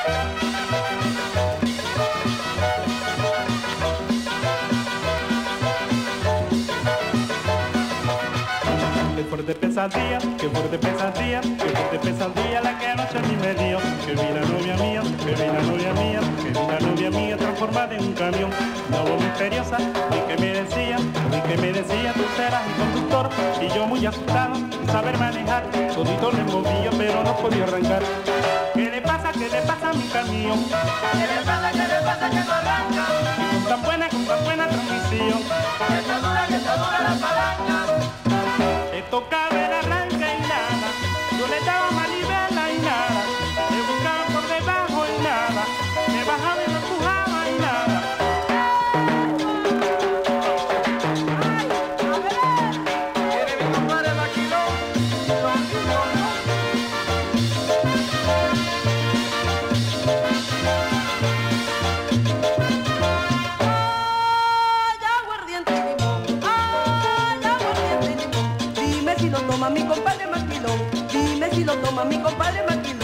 Qué fuerte pesadilla, qué fuerte pesadilla la que anoche a mí me dio. Que vi la novia mía, que vi la novia mía, que vi la novia mía transformada en un camión. La voz misteriosa, y que me decía, tú serás mi conductor. Y yo muy asustado, sin saber manejar, todito le movía, pero no podía arrancar. ¿Qué le pasa a mi camión? ¿Qué le pasa que no arranca? Y con tan buena transmisión. Que está dura la palanca. Esto cabe en arranca y nada, yo le daba manivela y nada, me buscaba por debajo y nada, me bajaba y me empujaba y nada. ¡Ay, a ver! ¿Quiere mi compadre maquilón? ¡Ay, aguardiente y limón! ¡Ay, aguardiente y limón! Dime si lo toma mi compadre maquilón. Dime si lo toma mi compadre maquilón.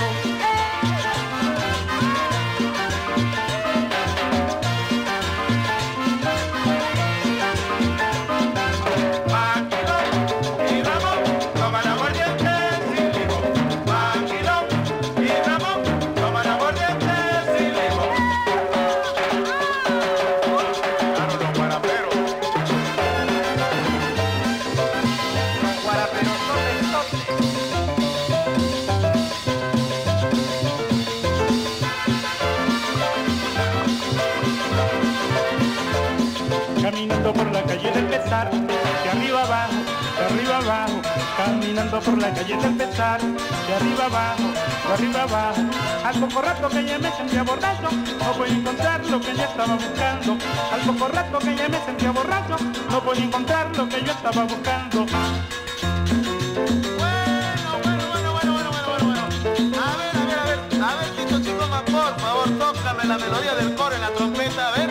Caminando por la calle del pesar, de arriba abajo, caminando por la calle del pesar, de arriba abajo, al poco rato que ya me sentía borracho, no voy a encontrar lo que yo estaba buscando, al poco rato que ya me sentía borracho, no voy a encontrar lo que yo estaba buscando. A ver, Tito Chingoma, por favor, tócame la melodía del coro en la trompeta, a ver.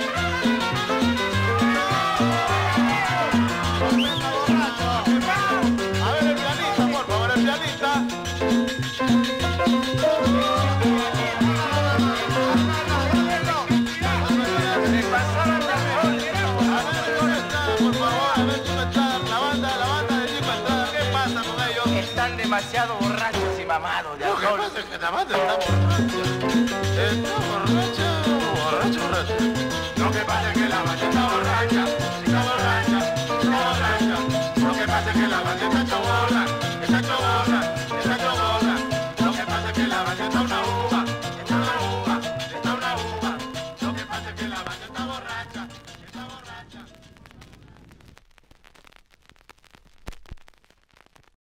A ver el pianista, por favor, el pianista. Por favor, a ver, Chico Estrada, la banda de Chico Estrada, ¿qué pasa con ellos? Están demasiado borrachos y mamados de Lo que alcohol. pasa es que la banda está borracha. Está borracha. Lo que pasa es que la banda está borracha. Está borracha. Lo que pasa es que la banda está choborra. Está choborra. Lo que pasa es que la banda está una uva. Lo que pasa es que la banda está borracha.